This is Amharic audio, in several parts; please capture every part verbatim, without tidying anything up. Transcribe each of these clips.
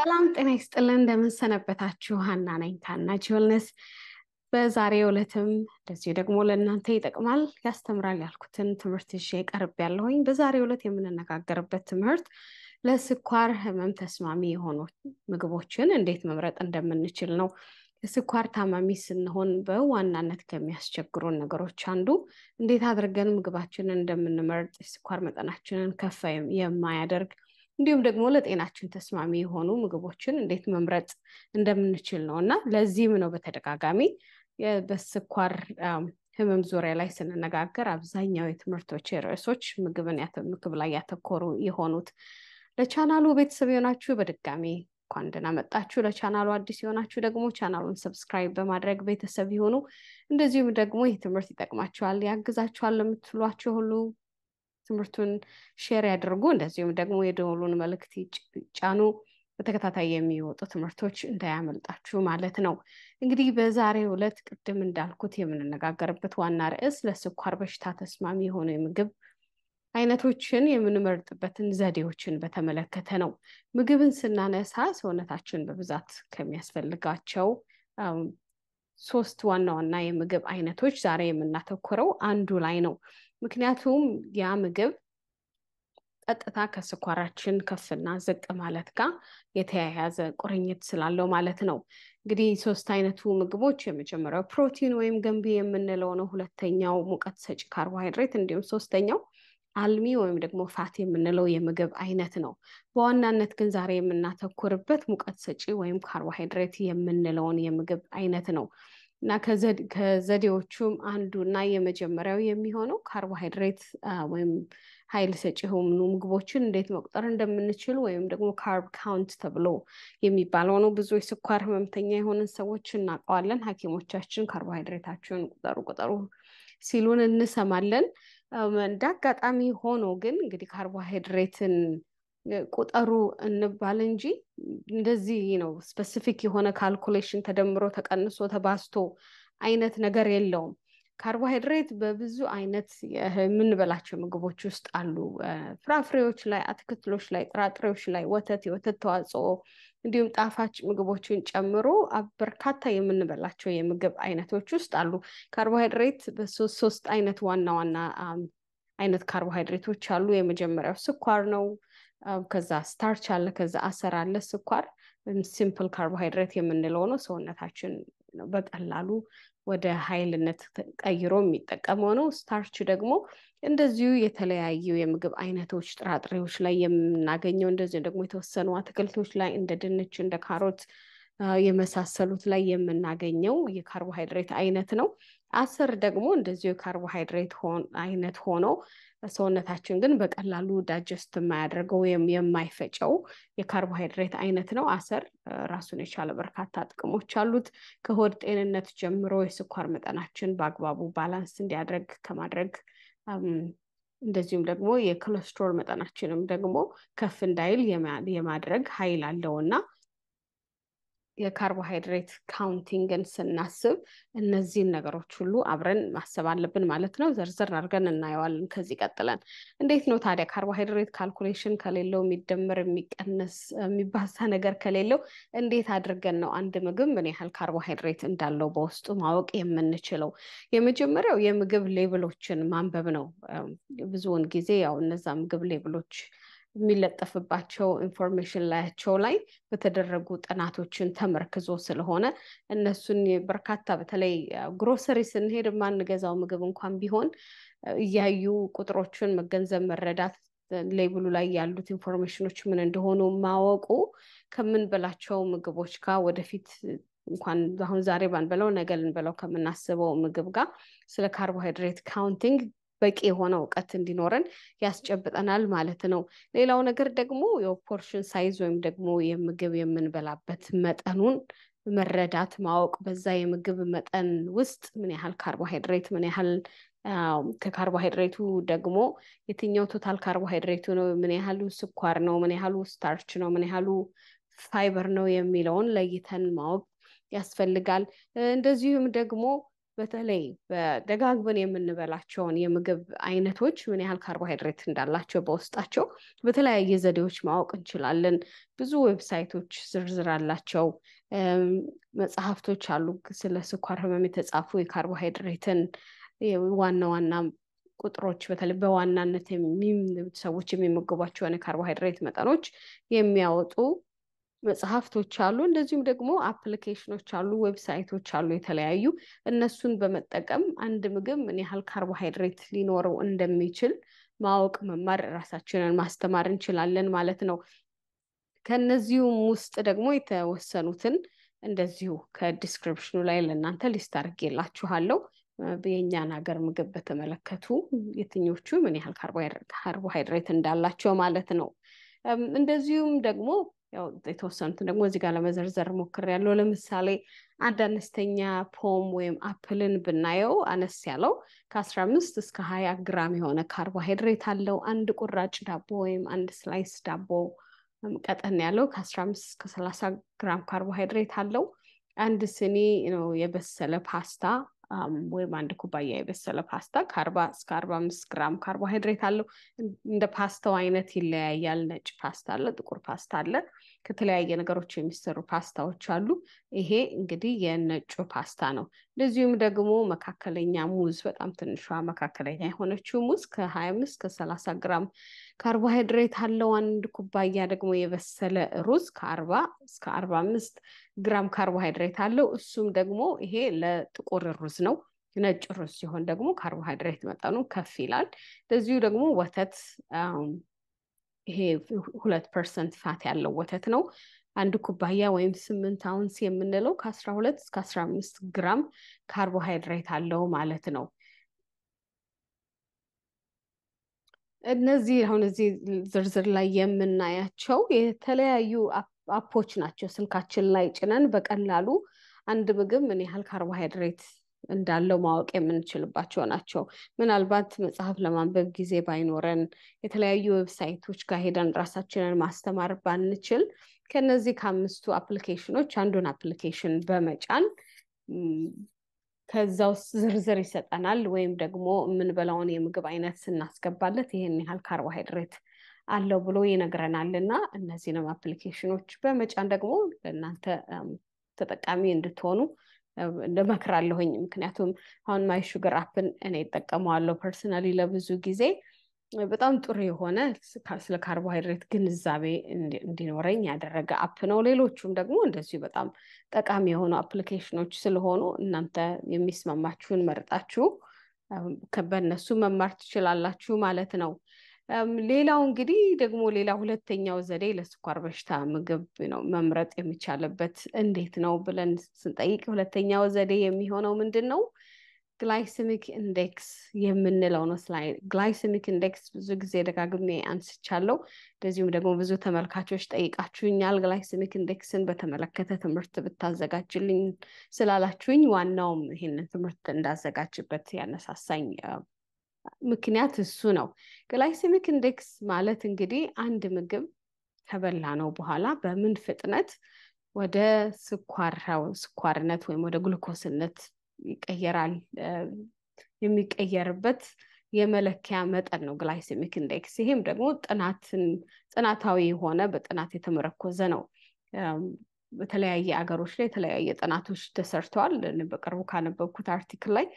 ሰላም ጤና ይስጥልን እንደምን ሰነበታችሁ ሀና ነኝ ካና ጆልነስ በዛሬው ዕለትም እንደዚህ ደግሞ ለእናንተ ይጠቅማል ያስተምራል ያልኩትን ትምህርት ይዤ ቀርቤያለሁኝ በዛሬው ዕለት የምንነጋገርበት ትምህርት ለስኳር ህመም ተስማሚ የሆኑ ምግቦችን እንዴት መምረጥ እንደምንችል ነው የስኳር ታማሚ ስንሆን በዋናነት ከሚያስቸግሩን ነገሮች አንዱ እንዴት አድርገን ምግባችንን እንደምንመርጥ የስኳር መጠናችንን ከፍ የማያደርግ እንዲሁም ደግሞ ለጤናችን ተስማሚ የሆኑ ምግቦችን እንዴት መምረጥ እንደምንችል ነውና ለዚህም ነው በተደጋጋሚ በስኳር ህመም ዙሪያ ላይ ስንነጋገር አብዛኛው የትምህርቶች ርዕሶች ምግብን ምግብ ላይ ያተኮሩ የሆኑት ለቻናሉ ቤተሰብ የሆናችሁ በድጋሚ እንኳን ደህና መጣችሁ ለቻናሉ አዲስ የሆናችሁ ደግሞ ቻናሉን ሰብስክራይብ በማድረግ ቤተሰብ ይሁኑ እንደዚሁም ደግሞ ይህ ትምህርት ይጠቅማችኋል ያግዛችኋል ለምትሏችሁ ሁሉ ትምህርቱን ሼር ያድርጉ እንደዚሁም ደግሞ የደወሉን መልእክት ይጫኑ በተከታታይ የሚወጡ ትምህርቶች እንዳያመልጣችሁ ማለት ነው እንግዲህ በዛሬው ዕለት ቅድም እንዳልኩት የምንነጋገርበት ዋና ርዕስ ለስኳር በሽታ ተስማሚ የሆኑ የምግብ ዓይነቶችን የምንመርጥበትን ዘዴዎችን በተመለከተ ነው ምግብን ስናነሳ ሰውነታችን በብዛት ከሚያስፈልጋቸው ሶስት ዋና ዋና የምግብ ዓይነቶች ዛሬ የምናተኩረው አንዱ ላይ ነው ምክንያቱም ያ ምግብ ቀጥታ ከስኳራችን ከፍና ዝቅ ማለት ጋር የተያያዘ ቁርኝት ስላለው ማለት ነው እንግዲህ ሶስት አይነቱ ምግቦች የመጀመሪያው ፕሮቲን ወይም ገንቢ የምንለው ነው ሁለተኛው ሙቀት ሰጪ ካርቦሃይድሬት እንዲሁም ሶስተኛው አልሚ ወይም ደግሞ ፋት የምንለው የምግብ አይነት ነው በዋናነት ግን ዛሬ የምናተኩርበት ሙቀት ሰጪ ወይም ካርቦሃይድሬት የምንለውን የምግብ አይነት ነው እና ከዘዴዎቹም አንዱና የመጀመሪያው የሚሆነው ካርቦሃይድሬት ወይም ኃይል ሰጪ የሆኑ ምግቦችን እንዴት መቁጠር እንደምንችል ወይም ደግሞ ካርብ ካውንት ተብሎ የሚባለው ነው ብዙ የስኳር ህመምተኛ የሆነን ሰዎች እናውቀዋለን ሐኪሞቻችን ካርቦሃይድሬታቸውን ቁጠሩ ቁጠሩ ሲሉን እንሰማለን እንዳጋጣሚ ሆኖ ግን እንግዲህ ካርቦሃይድሬትን ቁጠሩ እንባል እንጂ እንደዚህ ነው ስፔሲፊክ የሆነ ካልኩሌሽን ተደምሮ ተቀንሶ ተባስቶ አይነት ነገር የለውም ካርቦሃይድሬት በብዙ አይነት የምንበላቸው ምግቦች ውስጥ አሉ ፍራፍሬዎች ላይ አትክልቶች ላይ ጥራጥሬዎች ላይ ወተት የወተት ተዋጽኦ እንዲሁም ጣፋጭ ምግቦችን ጨምሮ በርካታ የምንበላቸው የምግብ አይነቶች ውስጥ አሉ ካርቦሃይድሬት በሶስት ሶስት አይነት ዋና ዋና አይነት ካርቦሃይድሬቶች አሉ የመጀመሪያው ስኳር ነው ከዛ ስታርች አለ ከዛ አሰር አለ ስኳር ሲምፕል ካርቦሃይድሬት የምንለው ነው ሰውነታችን በቀላሉ ወደ ኃይልነት ቀይሮ የሚጠቀመው ነው ስታርች ደግሞ እንደዚሁ የተለያዩ የምግብ አይነቶች ጥራጥሬዎች ላይ የምናገኘው እንደዚህ ደግሞ የተወሰኑ አትክልቶች ላይ እንደ ድንች እንደ ካሮት የመሳሰሉት ላይ የምናገኘው የካርቦሃይድሬት አይነት ነው አሰር ደግሞ እንደዚሁ የካርቦሃይድሬት አይነት ሆኖ ሰውነታችን ግን በቀላሉ ዳይጀስት የማያደርገው የማይፈጨው የካርቦሃይድሬት አይነት ነው አሰር ራሱን የቻለ በርካታ ጥቅሞች አሉት ከሆድ ጤንነት ጀምሮ የስኳር መጠናችን በአግባቡ ባላንስ እንዲያደርግ ከማድረግ እንደዚሁም ደግሞ የኮሌስትሮል መጠናችንም ደግሞ ከፍ እንዳይል የማድረግ ኃይል አለውና የካርቦሃይድሬት ካውንቲንግን ስናስብ እነዚህን ነገሮች ሁሉ አብረን ማሰብ አለብን ማለት ነው ዘርዘር አድርገን እናየዋለን ከዚህ ቀጥለን እንዴት ነው ታዲያ ካርቦሃይድሬት ካልኩሌሽን ከሌለው የሚደመር የሚቀነስ የሚባዛ ነገር ከሌለው እንዴት አድርገን ነው አንድ ምግብ ምን ያህል ካርቦሃይድሬት እንዳለው በውስጡ ማወቅ የምንችለው የመጀመሪያው የምግብ ሌብሎችን ማንበብ ነው ብዙውን ጊዜ ያው እነዛ ምግብ ሌብሎች የሚለጠፍባቸው ኢንፎርሜሽን ላያቸው ላይ በተደረጉ ጥናቶችን ተመርክዞ ስለሆነ እነሱን በርካታ በተለይ ግሮሰሪ ስንሄድ ማንገዛው ምግብ እንኳን ቢሆን ያዩ ቁጥሮችን መገንዘብ መረዳት ሌብሉ ላይ ያሉት ኢንፎርሜሽኖች ምን እንደሆኑ ማወቁ ከምንበላቸው ምግቦች ጋር ወደፊት እንኳን አሁን ዛሬ ባንበላው ነገ ልንበላው ከምናስበው ምግብ ጋር ስለ ካርቦሃይድሬት ካውንቲንግ በቂ የሆነ ዕውቀት እንዲኖረን ያስጨብጠናል ማለት ነው ሌላው ነገር ደግሞ የፖርሽን ሳይዝ ወይም ደግሞ የምግብ የምንበላበት መጠኑን መረዳት ማወቅ በዛ የምግብ መጠን ውስጥ ምን ያህል ካርቦሃይድሬት ምን ያህል ከካርቦሃይድሬቱ ደግሞ የትኛው ቶታል ካርቦሃይድሬቱ ነው ምን ያህሉ ስኳር ነው ምን ያህሉ ስታርች ነው ምን ያህሉ ፋይበር ነው የሚለውን ለይተን ማወቅ ያስፈልጋል እንደዚሁም ደግሞ በተለይ በደጋግበን የምንበላቸውን የምግብ ዓይነቶች ምን ያህል ካርቦሃይድሬት እንዳላቸው በውስጣቸው በተለያየ ዘዴዎች ማወቅ እንችላለን። ብዙ ዌብሳይቶች ዝርዝር አላቸው። መጽሐፍቶች አሉ ስለ ስኳር ህመም የተጻፉ የካርቦሃይድሬትን ዋና ዋና ቁጥሮች በተለይ በዋናነት ሰዎች የሚመገቧቸውን የካርቦሃይድሬት መጠኖች የሚያወጡ መጽሐፍቶች አሉ። እንደዚሁም ደግሞ አፕሊኬሽኖች አሉ፣ ዌብሳይቶች አሉ የተለያዩ። እነሱን በመጠቀም አንድ ምግብ ምን ያህል ካርቦሃይድሬት ሊኖረው እንደሚችል ማወቅ፣ መማር፣ ራሳችንን ማስተማር እንችላለን ማለት ነው። ከነዚሁም ውስጥ ደግሞ የተወሰኑትን እንደዚሁ ከዲስክሪፕሽኑ ላይ ለእናንተ ሊስት አድርጌላችኋለሁ። የእኛን ሀገር ምግብ በተመለከቱ የትኞቹ ምን ያህል ካርቦሃይድሬት እንዳላቸው ማለት ነው። እንደዚሁም ደግሞ ያው የተወሰኑትን ደግሞ እዚህ ጋር ለመዘርዘር ሞክሬያለሁ። ለምሳሌ አንድ አነስተኛ ፖም ወይም አፕልን ብናየው አነስ ያለው ከአስራ አምስት እስከ ሀያ ግራም የሆነ ካርቦሃይድሬት አለው። አንድ ቁራጭ ዳቦ ወይም አንድ ስላይስ ዳቦ ቀጠን ያለው ከአስራ አምስት እስከ ሰላሳ ግራም ካርቦሃይድሬት አለው። አንድ ስኒ ነው የበሰለ ፓስታ ወይም አንድ ኩባያ የበሰለ ፓስታ ከአርባ እስከ አርባ አምስት ግራም ካርቦሃይድሬት አለው። እንደ ፓስታው አይነት ይለያያል። ነጭ ፓስታ አለ፣ ጥቁር ፓስታ አለ፣ ከተለያየ ነገሮች የሚሰሩ ፓስታዎች አሉ። ይሄ እንግዲህ የነጩ ፓስታ ነው። እንደዚሁም ደግሞ መካከለኛ ሙዝ፣ በጣም ትንሿ መካከለኛ የሆነችው ሙዝ ከሀያ አምስት እስከ ሰላሳ ግራም ካርቦሃይድሬት አለው። አንድ ኩባያ ደግሞ የበሰለ ሩዝ ከአርባ እስከ አርባ አምስት ግራም ካርቦሃይድሬት አለው። እሱም ደግሞ ይሄ ለጥቁር ሩዝ ነው። ነጭ ሩዝ ሲሆን ደግሞ ካርቦሃይድሬት መጠኑ ከፍ ይላል። እንደዚሁ ደግሞ ወተት ይሄ ሁለት ፐርሰንት ፋት ያለው ወተት ነው። አንድ ኩባያ ወይም ስምንት አውንስ የምንለው ከአስራ ሁለት እስከ አስራ አምስት ግራም ካርቦሃይድሬት አለው ማለት ነው። እነዚህ አሁን እዚህ ዝርዝር ላይ የምናያቸው የተለያዩ አፖች ናቸው። ስልካችን ላይ ጭነን በቀላሉ አንድ ምግብ ምን ያህል ካርቦሃይድሬት እንዳለው ማወቅ የምንችልባቸው ናቸው። ምናልባት መጽሐፍ ለማንበብ ጊዜ ባይኖረን የተለያዩ ዌብሳይቶች ጋር ሄደን ራሳችንን ማስተማር ባንችል ከነዚህ ከአምስቱ አፕሊኬሽኖች አንዱን አፕሊኬሽን በመጫን ከዛው ዝርዝር ይሰጠናል። ወይም ደግሞ የምንበላውን የምግብ አይነት ስናስገባለት ይሄን ያህል ካርቦሃይድሬት አለው ብሎ ይነግረናል። እና እነዚህንም አፕሊኬሽኖች በመጫን ደግሞ ለእናንተ ተጠቃሚ እንድትሆኑ እመክራለሁኝ። ምክንያቱም አሁን ማይ ሹገር አፕን እኔ እጠቀመዋለሁ ፐርሰናሊ ለብዙ ጊዜ። በጣም ጥሩ የሆነ ስለ ካርቦሃይድሬት ግንዛቤ እንዲኖረኝ ያደረገ አፕ ነው። ሌሎቹም ደግሞ እንደዚሁ በጣም ጠቃሚ የሆኑ አፕሊኬሽኖች ስለሆኑ እናንተ የሚስማማችሁን መርጣችሁ በእነሱ መማር ትችላላችሁ ማለት ነው። ሌላው እንግዲህ ደግሞ ሌላ ሁለተኛው ዘዴ ለስኳር በሽታ ምግብ ነው መምረጥ የሚቻልበት እንዴት ነው ብለን ስንጠይቅ ሁለተኛው ዘዴ የሚሆነው ምንድን ነው? ግላይሴሚክ ኢንዴክስ የምንለው ነው። ስላይድ ግላይሴሚክ ኢንዴክስ ብዙ ጊዜ ደጋግሜ አንስቻለሁ። እንደዚሁም ደግሞ ብዙ ተመልካቾች ጠይቃችሁኛል ግላይሴሚክ ኢንዴክስን በተመለከተ ትምህርት ብታዘጋጅልኝ ስላላችሁኝ ዋናውም ይሄንን ትምህርት እንዳዘጋጅበት ያነሳሳኝ ምክንያት እሱ ነው። ግላይሴሚክ ኢንዴክስ ማለት እንግዲህ አንድ ምግብ ከበላ ነው በኋላ በምን ፍጥነት ወደ ስኳር ስኳርነት ወይም ወደ ግሉኮስነት ይቀየራል የሚቀየርበት የመለኪያ መጠን ነው ግላይሴሚክ ኢንዴክስ። ይሄም ደግሞ ጥናትን ጥናታዊ የሆነ በጥናት የተመረኮዘ ነው። በተለያየ አገሮች ላይ የተለያየ ጥናቶች ተሰርተዋል። በቅርቡ ካነበብኩት አርቲክል ላይ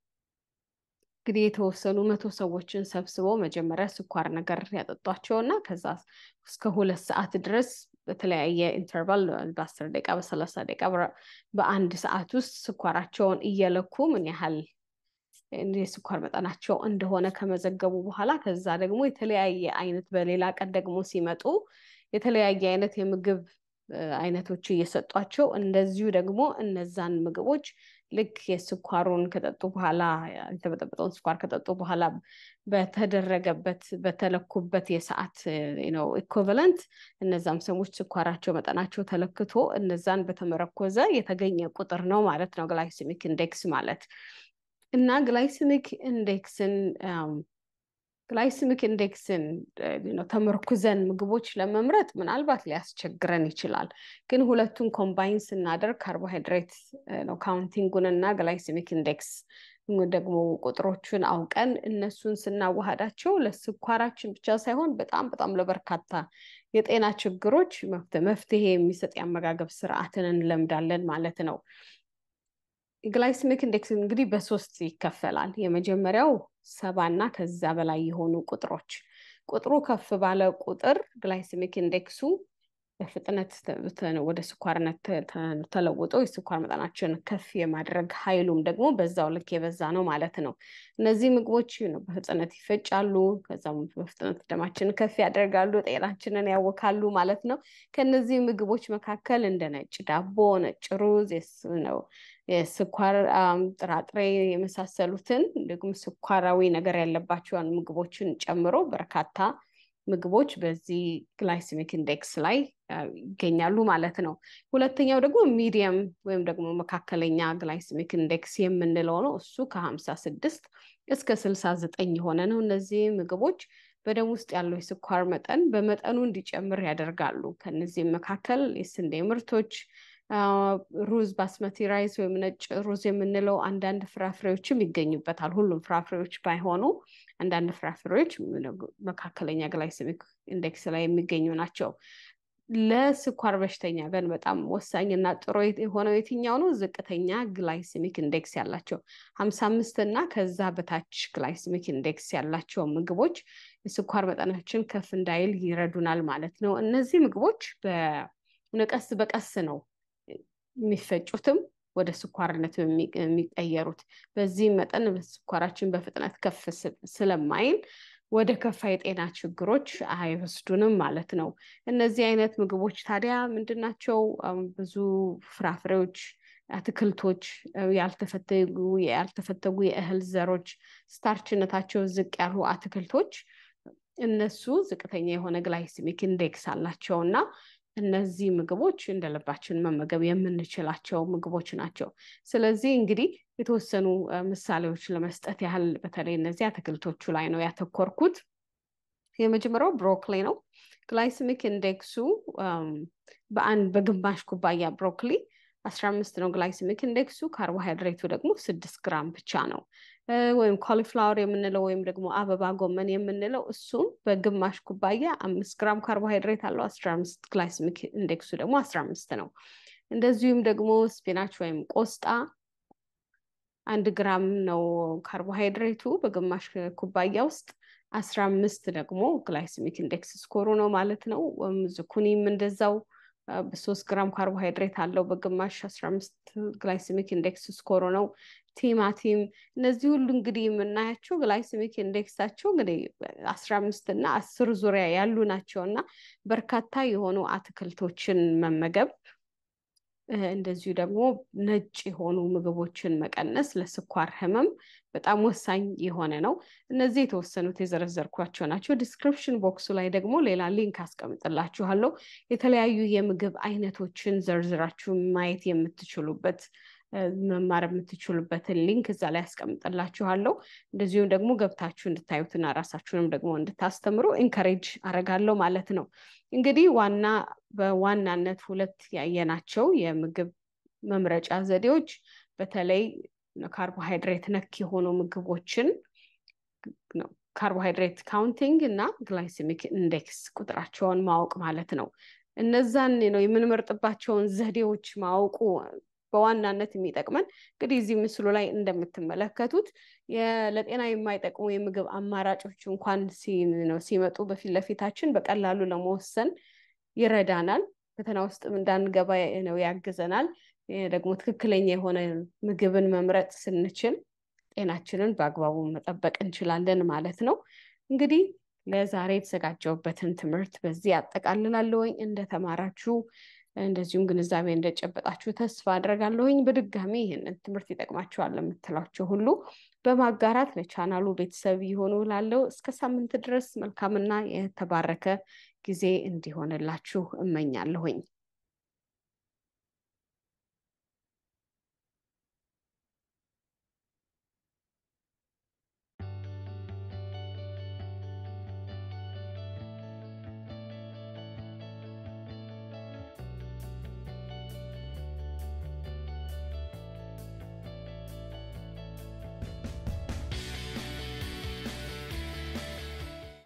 እንግዲህ የተወሰኑ መቶ ሰዎችን ሰብስበው መጀመሪያ ስኳር ነገር ያጠጧቸውና ከዛ እስከ ሁለት ሰዓት ድረስ በተለያየ ኢንተርቫል በአስር ደቂቃ በሰላሳ ደቂቃ በአንድ ሰዓት ውስጥ ስኳራቸውን እየለኩ ምን ያህል የስኳር መጠናቸው እንደሆነ ከመዘገቡ በኋላ ከዛ ደግሞ የተለያየ አይነት በሌላ ቀን ደግሞ ሲመጡ የተለያየ አይነት የምግብ አይነቶች እየሰጧቸው እንደዚሁ ደግሞ እነዛን ምግቦች ልክ የስኳሩን ከጠጡ በኋላ የተበጠበጠውን ስኳር ከጠጡ በኋላ በተደረገበት በተለኩበት የሰዓት ነው ኢኩቫለንት እነዛም ሰዎች ስኳራቸው መጠናቸው ተለክቶ እነዛን በተመረኮዘ የተገኘ ቁጥር ነው ማለት ነው ግላይሴሚክ ኢንዴክስ ማለት። እና ግላይሴሚክ ኢንዴክስን ግላይሴሚክ ኢንዴክስን ነው ተመርኩዘን ምግቦች ለመምረጥ ምናልባት ሊያስቸግረን ይችላል ግን ሁለቱን ኮምባይን ስናደርግ ካርቦሃይድሬት ነው ካውንቲንጉን እና ግላይሴሚክ ኢንዴክስ ደግሞ ቁጥሮችን አውቀን እነሱን ስናዋሃዳቸው ለስኳራችን ብቻ ሳይሆን በጣም በጣም ለበርካታ የጤና ችግሮች መፍትሄ የሚሰጥ ያመጋገብ ስርዓትን እንለምዳለን ማለት ነው ግላይሴሚክ ኢንዴክስ እንግዲህ በሶስት ይከፈላል የመጀመሪያው ሰባ እና ከዛ በላይ የሆኑ ቁጥሮች ቁጥሩ ከፍ ባለ ቁጥር ግላይሴሚክ ኢንዴክሱ በፍጥነት ወደ ስኳርነት ተለውጦ የስኳር መጠናችን ከፍ የማድረግ ኃይሉም ደግሞ በዛው ልክ የበዛ ነው ማለት ነው እነዚህ ምግቦች ነው በፍጥነት ይፈጫሉ ከዛም በፍጥነት ደማችንን ከፍ ያደርጋሉ ጤናችንን ያወካሉ ማለት ነው ከነዚህ ምግቦች መካከል እንደ ነጭ ዳቦ ነጭ ሩዝ ነው የስኳር ጥራጥሬ የመሳሰሉትን ደግሞ ስኳራዊ ነገር ያለባቸውን ምግቦችን ጨምሮ በርካታ ምግቦች በዚህ ግላይሴሚክ ኢንዴክስ ላይ ይገኛሉ ማለት ነው ሁለተኛው ደግሞ ሚዲየም ወይም ደግሞ መካከለኛ ግላይሴሚክ ኢንዴክስ የምንለው ነው እሱ ከ56 እስከ ስልሳ ዘጠኝ የሆነ ነው እነዚህ ምግቦች በደም ውስጥ ያለው የስኳር መጠን በመጠኑ እንዲጨምር ያደርጋሉ ከነዚህ መካከል የስንዴ ምርቶች ሩዝ ባስመቲ ራይስ ወይም ነጭ ሩዝ የምንለው አንዳንድ ፍራፍሬዎችም ይገኙበታል ሁሉም ፍራፍሬዎች ባይሆኑ አንዳንድ ፍራፍሬዎች መካከለኛ ግላይሴሚክ ኢንዴክስ ላይ የሚገኙ ናቸው ለስኳር በሽተኛ ግን በጣም ወሳኝና ጥሩ የሆነው የትኛው ነው ዝቅተኛ ግላይሴሚክ ኢንዴክስ ያላቸው ሃምሳ አምስት እና ከዛ በታች ግላይሴሚክ ኢንዴክስ ያላቸው ምግቦች የስኳር መጠናችን ከፍ እንዳይል ይረዱናል ማለት ነው እነዚህ ምግቦች በነቀስ በቀስ ነው የሚፈጩትም ወደ ስኳርነት የሚቀየሩት በዚህ መጠን ስኳራችን በፍጥነት ከፍ ስለማይል ወደ ከፋ የጤና ችግሮች አይወስዱንም ማለት ነው እነዚህ አይነት ምግቦች ታዲያ ምንድናቸው ብዙ ፍራፍሬዎች አትክልቶች ያልተፈተጉ ያልተፈተጉ የእህል ዘሮች ስታርችነታቸው ዝቅ ያሉ አትክልቶች እነሱ ዝቅተኛ የሆነ ግላይሴሚክ ኢንዴክስ አላቸውና እነዚህ ምግቦች እንደልባችን መመገብ የምንችላቸው ምግቦች ናቸው ስለዚህ እንግዲህ የተወሰኑ ምሳሌዎች ለመስጠት ያህል በተለይ እነዚህ አትክልቶቹ ላይ ነው ያተኮርኩት የመጀመሪያው ብሮኮሊ ነው ግላይሴሚክ ኢንዴክሱ በአንድ በግማሽ ኩባያ ብሮኮሊ አስራ አምስት ነው ግላይሴሚክ ኢንዴክሱ ካርቦሃይድሬቱ ደግሞ ስድስት ግራም ብቻ ነው ወይም ኮሊፍላወር የምንለው ወይም ደግሞ አበባ ጎመን የምንለው እሱ በግማሽ ኩባያ አምስት ግራም ካርቦሃይድሬት አለው አስራ አምስት ግላይሴሚክ ኢንዴክሱ ደግሞ አስራ አምስት ነው እንደዚሁም ደግሞ ስፒናች ወይም ቆስጣ አንድ ግራም ነው ካርቦሃይድሬቱ በግማሽ ኩባያ ውስጥ አስራ አምስት ደግሞ ግላይሴሚክ ኢንዴክስ ስኮሩ ነው ማለት ነው ዝኩኒም እንደዛው በሶስት ግራም ካርቦሃይድሬት አለው በግማሽ አስራ አምስት ግላይሴሚክ ኢንዴክስ ስኮሩ ነው ቲማቲም እነዚህ ሁሉ እንግዲህ የምናያቸው ግላይሴሚክ ኢንዴክሳቸው እንግዲህ አስራ አምስት እና አስር ዙሪያ ያሉ ናቸውና በርካታ የሆኑ አትክልቶችን መመገብ እንደዚሁ ደግሞ ነጭ የሆኑ ምግቦችን መቀነስ ለስኳር ህመም በጣም ወሳኝ የሆነ ነው እነዚህ የተወሰኑት የዘረዘርኳቸው ናቸው ዲስክሪፕሽን ቦክሱ ላይ ደግሞ ሌላ ሊንክ አስቀምጥላችኋለሁ የተለያዩ የምግብ አይነቶችን ዘርዝራችሁ ማየት የምትችሉበት መማር የምትችሉበትን ሊንክ እዛ ላይ አስቀምጥላችኋለሁ እንደዚሁም ደግሞ ገብታችሁ እንድታዩትና ራሳችሁንም ደግሞ እንድታስተምሩ ኢንከሬጅ አረጋለሁ ማለት ነው እንግዲህ ዋና በዋናነት ሁለት ያየናቸው የምግብ መምረጫ ዘዴዎች በተለይ ካርቦሃይድሬት ነክ የሆኑ ምግቦችን ነው ካርቦሃይድሬት ካውንቲንግ እና ግላይሴሚክ ኢንዴክስ ቁጥራቸውን ማወቅ ማለት ነው እነዛን ነው የምንመርጥባቸውን ዘዴዎች ማወቁ በዋናነት የሚጠቅመን እንግዲህ እዚህ ምስሉ ላይ እንደምትመለከቱት ለጤና የማይጠቅሙ የምግብ አማራጮች እንኳን ሲመጡ በፊት ለፊታችን በቀላሉ ለመወሰን ይረዳናል ፈተና ውስጥ እንዳንገባ ነው ያግዘናል ደግሞ ትክክለኛ የሆነ ምግብን መምረጥ ስንችል ጤናችንን በአግባቡ መጠበቅ እንችላለን ማለት ነው እንግዲህ ለዛሬ የተዘጋጀውበትን ትምህርት በዚህ አጠቃልላለሁኝ እንደተማራችሁ እንደዚሁም ግንዛቤ እንደጨበጣችሁ ተስፋ አደርጋለሁኝ በድጋሚ ይሄንን ትምህርት ይጠቅማችኋል ለምትላችሁ ሁሉ በማጋራት ለቻናሉ ቤተሰብ ይሆኑ ላለው እስከ ሳምንት ድረስ መልካምና የተባረከ ጊዜ እንዲሆንላችሁ እመኛለሁኝ